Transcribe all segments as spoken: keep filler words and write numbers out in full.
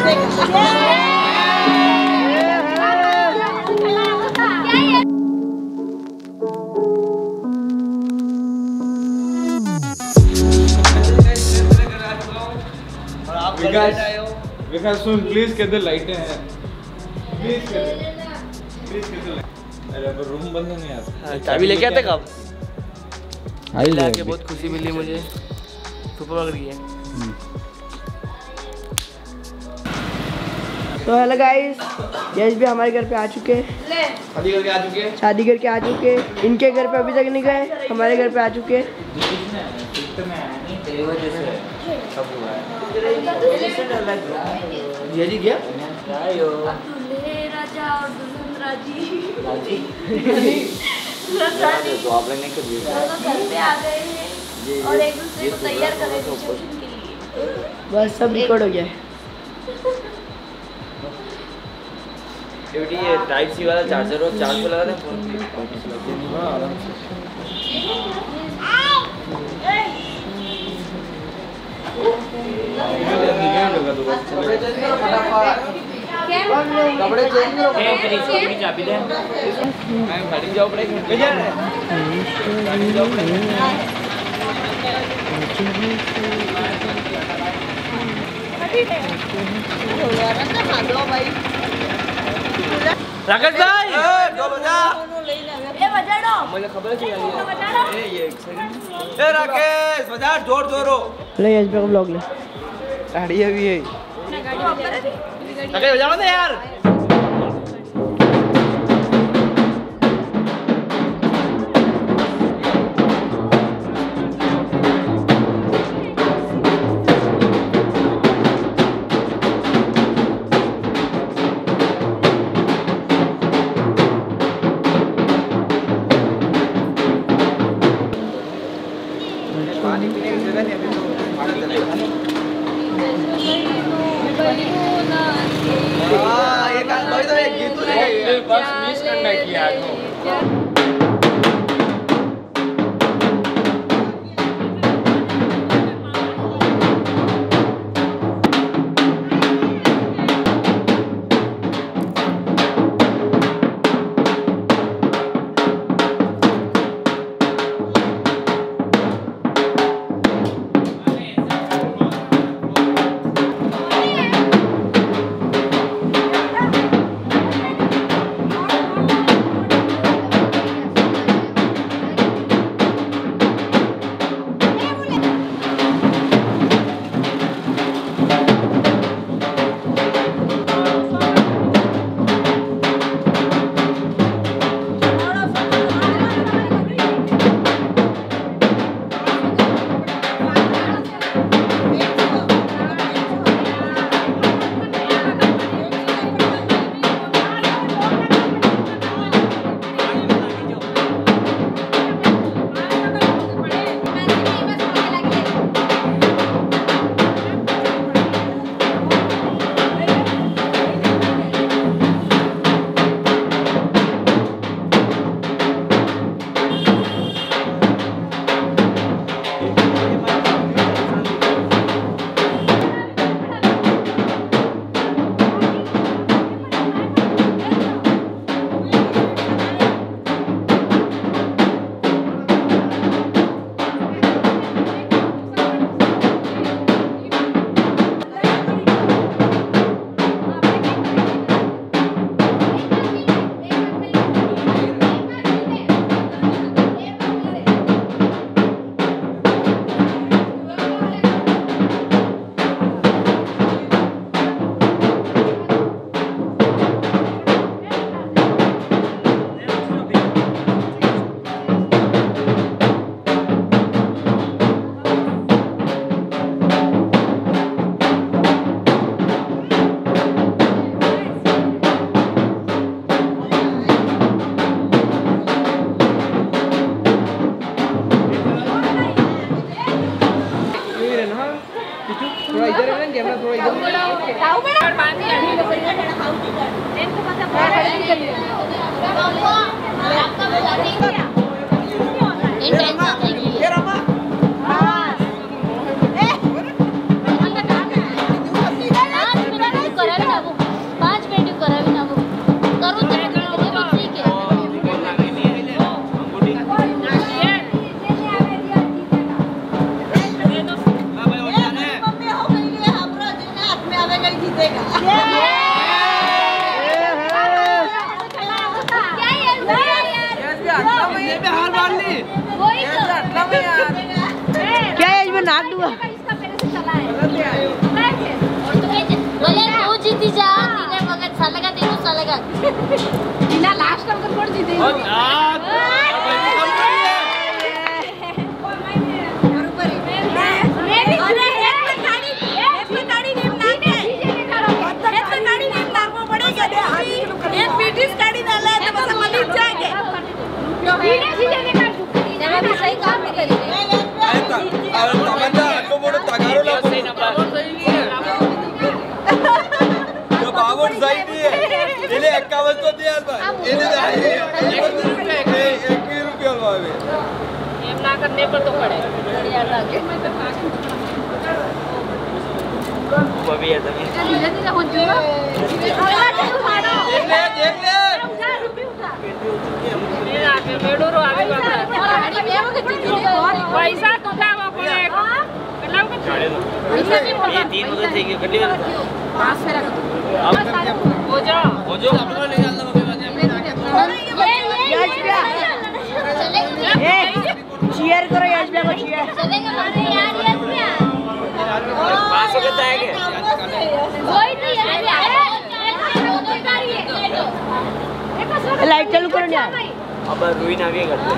विकास सुन please कहते लाइटें हैं प्लीज कहते प्लीज कहते अरे अब रूम बंद नहीं आता चाबी लेके आते कब आई लेके बहुत खुशी मिली मुझे सुपर लग रही है। तो हेलो गाइस यश भी हमारे घर पे आ चुके हैं शादी करके आ चुके हैं शादी करके आ चुके हैं इनके घर पे अभी तक नहीं गए हमारे घर पे आ चुके हैं। ये जी क्या राजा और दुल्हन राजी तो आप लोग नहीं कर दिए घर पे आ गए हैं और एक दूसरे को तैयार कर रहे हैं रिसेप्शन के लिए। बस सब रिकॉर्ड हो गया है। ये टाइप सी वाला चार्जर हो चार्ज पे लगा दे फोन कपड़े चेंज करो मेरी चाबी दे मैं गाड़ी जाओ पड़े ले जा गाड़ी जाओ पड़े राकेश भाई दो बजा ये बजा दो मुझे खबर है ये ये एक सेकंड ए राकेश बजा जोर जोरो ले यश पे ब्लॉग ले गाड़ी अभी है राकेश बजा मत यार पानी पीने की जगह नहीं अभी तो खाना चलेगा हां ये काल भाई तो एक गीत तो बस मिस करना किया तो थोड़ा इधर है ना कैमरा थोड़ा इधर ताऊ बड़ा पानी है इनको पता पड़ा आपका बता देंगे इन टेंशन नहीं ये रमा हां ए अंदर कहां है हां मेरा नहीं कर जीतेगा। हार मान ली। क्या है इसमें नाक डूबा? तू जीती जा तीने मगज सालेगा तीनों सालेगा तीना लास्ट तक कोण जीते एकावन्न तो दिया ना करने पर तो खड़े वो भी है तभी धीरे धीरे हो जो पैसा तो था वो कोने ये तीन उधर थे कि कटी पास से रख हो जा हो जो अपना ले जाना चीयर करो यश भैया को चीयर। चलेगा मारे यार यस भैया पास हो गया है वही तो यार लाइट चालू करो ना। अब रुई नावी करते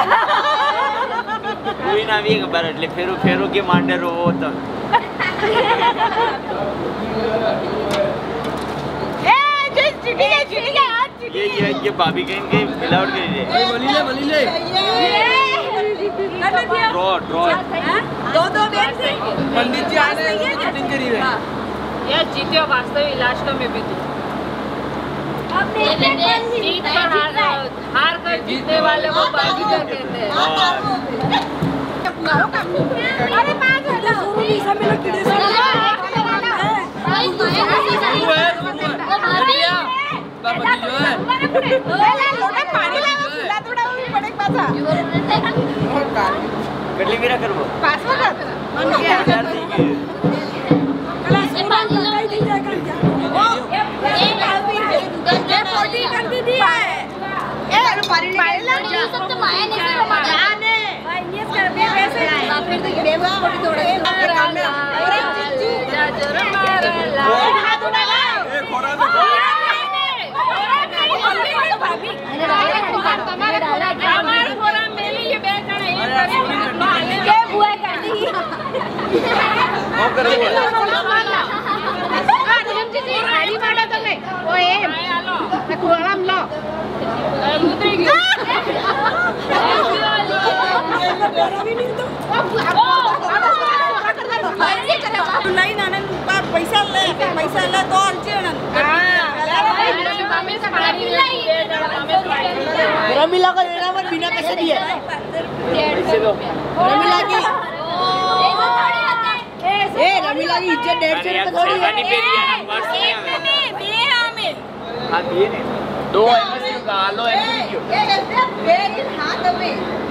रुई नावी खबर એટલે ફેરો ફેરો કે માંડે રો તો ए जय चिटी गई चिटी गई आज चिटी ये ये ये भाभी कहीं कहीं मिलावट कर रही है बली ले बली ले ड्रॉ ड्रॉ दो दो बेन से पंडित जी आने शूटिंग करी रहे यार जीते हो वास्तविक लास्ट में भी तू अब जीत पर हार हार कर जीतने वाले को बाजीगर कहते हैं अरे पांच हजार सब मिलो किडे से बाबा जी जो है लोटा पानी लाओ खिला थोड़ा भी पड़े पासा कटली मेरा करबो पास में कर मन क्या यार ठीक है कला से पानी लगाई दी जा कर क्या गंगा फोर्टी कर दी दी है ए पानी पानी लग जा सब तो माया नहीं से जाने भाई ये कर बे वैसे फिर तो गिरे वो फोर्टी थोड़ा अरे चिच्चू जा जोर मार ला हाथ उठा ला ए खोरा दे भाभी हमारे खोरा हमारे खोरा मेली ये बेचना ये के बुआ कर दी ओ कर वो गाड़ी मारा તમે ઓય એમ ખોળામ લો ઉતરી ગયો નહીં નાના પૈસા લે પૈસા લે તો અલચેણ रमीला को देना मत बिना पैसे दिए। रमीला की ए रमीला की इज्जत डेढ़ सौ रुपए थोड़ी है। हां दिए ने दो एमएससी का आलो एमएससी हाथ में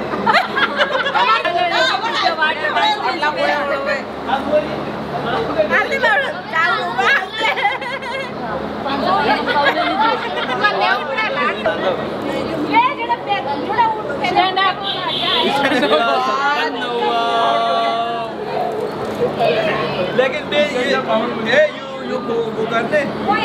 आते बार चालू हुआ ये जेड़ा पे थोड़ा उठ स्टैंड अप लेकिन बे ये ये यू यू को को करने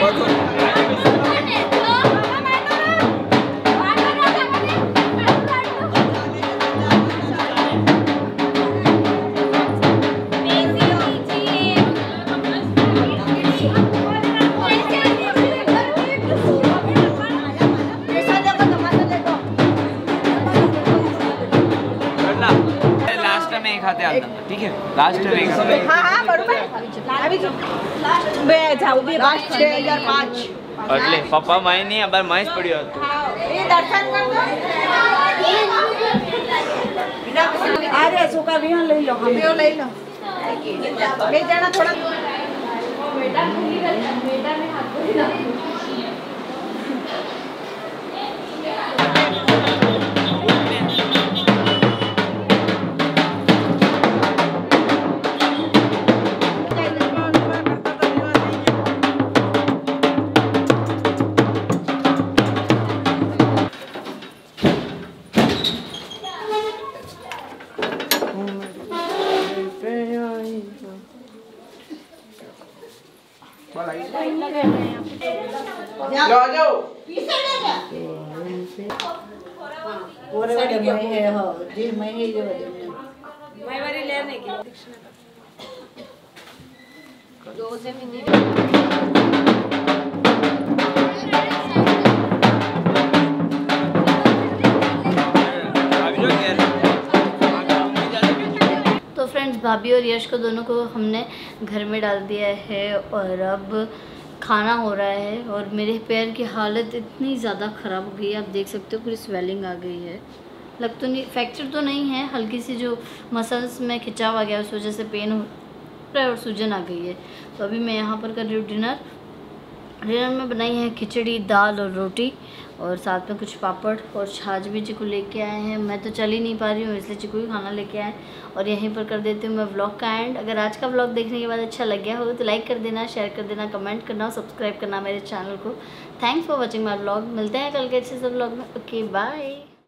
खाते आता ठीक है लास्ट में खाते हां हां बरोबर अभी लास्ट बे जाऊ भी लास्ट छह हज़ार पाँच એટલે પપ્પા માય ની અબર માઈસ પડ્યો હતો એ દર્શન કરતો અરે સુકા વિહન લઈ લો હમેઓ લઈ લો બે જણા થોડા બેટા ખુલી कर बेटा में हाथ धोई ना जाओ जाओ मैं वाली लेने की दो से भी नहीं तो फ्रेंड्स, भाभी और यश को दोनों को हमने घर में डाल दिया है और अब खाना हो रहा है। और मेरे पैर की हालत इतनी ज़्यादा ख़राब हो गई है, आप देख सकते हो पूरी स्वेलिंग आ गई है। लग तो नहीं, फ्रैक्चर तो नहीं है, हल्की सी जो मसल्स में खिंचाव आ गया उस वजह से पेन हो रहा है और सूजन आ गई है। तो अभी मैं यहाँ पर कर रही हूँ डिनर। डिनर में बनाई है खिचड़ी, दाल और रोटी और साथ में कुछ पापड़ और छाछ भी चिकू लेके आए हैं। मैं तो चल ही नहीं पा रही हूँ इसलिए चिकू ही खाना लेके आए और यहीं पर कर देती हूँ मैं व्लॉग का एंड। अगर आज का व्लॉग देखने के बाद अच्छा लग गया हो तो लाइक कर देना, शेयर कर देना, कमेंट करना और सब्सक्राइब करना मेरे चैनल को। Thanks for watching my vlog. मिलते हैं कल के अच्छे से व्लॉग में। Okay bye.